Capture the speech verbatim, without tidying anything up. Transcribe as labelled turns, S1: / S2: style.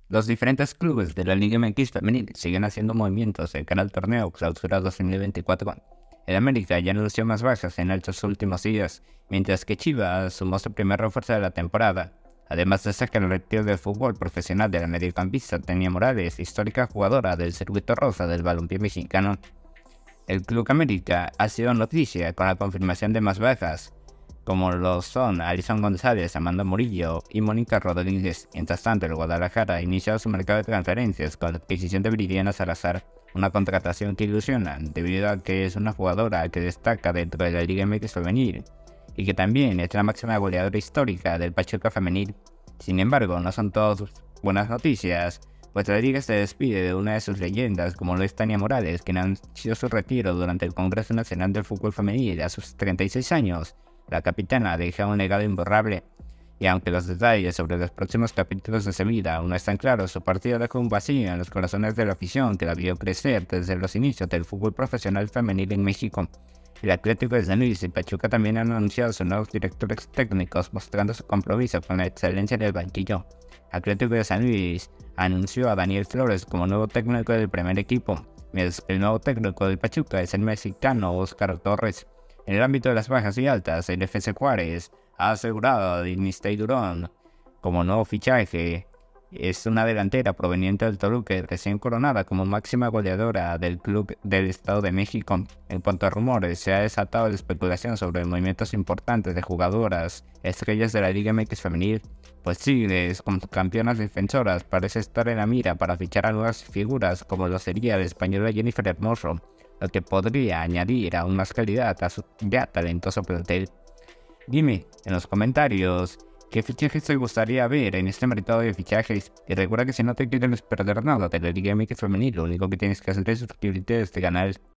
S1: Los diferentes clubes de la Liga M X femenil siguen haciendo movimientos de cara al torneo Clausura dos mil veinticuatro. El América ya anunció más bajas en estos últimos días, mientras que Chivas sumó su primer refuerzo de la temporada. Además destaca el retiro del fútbol profesional de la mediocampista Tania Morales, histórica jugadora del circuito rosa del balompié mexicano. El Club América ha sido noticia con la confirmación de más bajas, como lo son Alison González, Amanda Murillo y Mónica Rodríguez. Mientras tanto, el Guadalajara ha iniciado su mercado de transferencias con la adquisición de Viridiana Salazar, una contratación que ilusiona debido a que es una jugadora que destaca dentro de la Liga M X femenil y que también es la máxima goleadora histórica del Pachuca femenil. Sin embargo, no son todas buenas noticias, pues la liga se despide de una de sus leyendas, como lo es Tania Morales, quien anunció su retiro durante el Congreso Nacional del Fútbol Femenil a sus treinta y seis años. La capitana deja un legado imborrable, y aunque los detalles sobre los próximos capítulos de su vida aún no están claros, su partida dejó un vacío en los corazones de la afición que la vio crecer desde los inicios del fútbol profesional femenil en México. El Atlético de San Luis y Pachuca también han anunciado sus nuevos directores técnicos, mostrando su compromiso con la excelencia en el banquillo. Atlético de San Luis anunció a Daniel Flores como nuevo técnico del primer equipo, mientras que el nuevo técnico del Pachuca es el mexicano Óscar Torres. En el ámbito de las bajas y altas, el F C Juárez ha asegurado a Dinistey Durón como nuevo fichaje. Es una delantera proveniente del Toluca, recién coronada como máxima goleadora del club del Estado de México. En cuanto a rumores, se ha desatado la especulación sobre movimientos importantes de jugadoras, estrellas de la Liga M X femenil, pues Tigres, como campeonas defensoras, parece estar en la mira para fichar a nuevas figuras como lo sería la española Jennifer Hermoso, lo que podría añadir aún más calidad a su ya talentoso plantel. Dime en los comentarios qué fichajes te gustaría ver en este mercado de fichajes, y recuerda que si no te quieres perder nada de la Liga M X femenil, lo único que tienes que hacer es suscribirte a este canal.